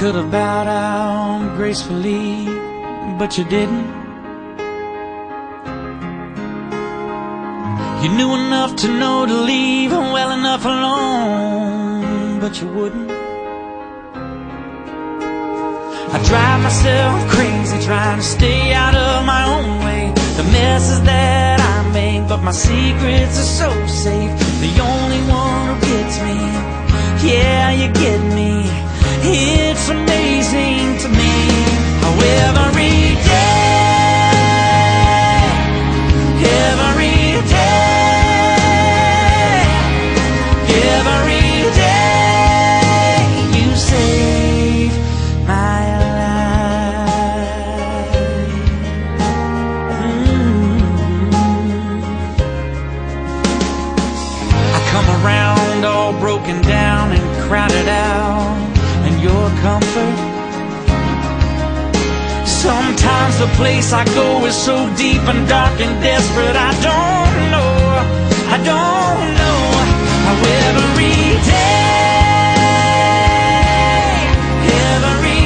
could have bowed out gracefully, but you didn't. You knew enough to know to leave well enough alone, but you wouldn't. I drive myself crazy trying to stay out of my own way. The messes that I make, but my secrets are so safe. The only one who gets me, yeah, you get me. It's amazing to me how every day, every day, you save my life. I come around all broken down and crowded out, and your comfort. Sometimes the place I go is so deep and dark and desperate. I don't know how every day, every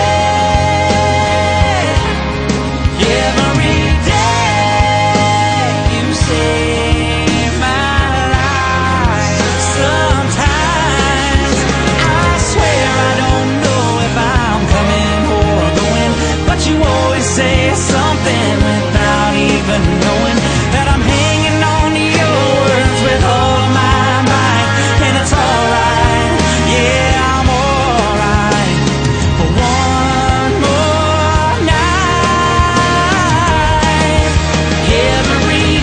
day, you save my life. Sometimes I swear I don't know if I'm coming or going, but you always say something without even knowing that I'm hanging on to your words with all of my might. And it's alright, yeah, I'm alright for one more night. Every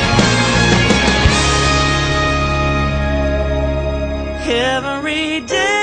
day.